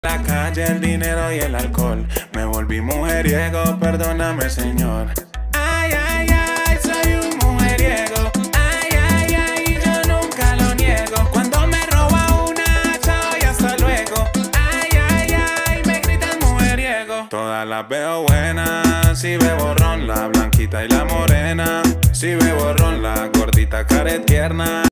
La calle, el dinero y el alcohol. Me volví mujeriego, perdóname, señor. Ay, ay, ay, soy un mujeriego. Ay, ay, ay, yo nunca lo niego. Cuando me roba una, chao y hasta luego. Ay, ay, ay, me gritan mujeriego. Todas las veo buenas, si bebo ron, la blanquita y la morena. Si bebo ron, la gordita care tierna.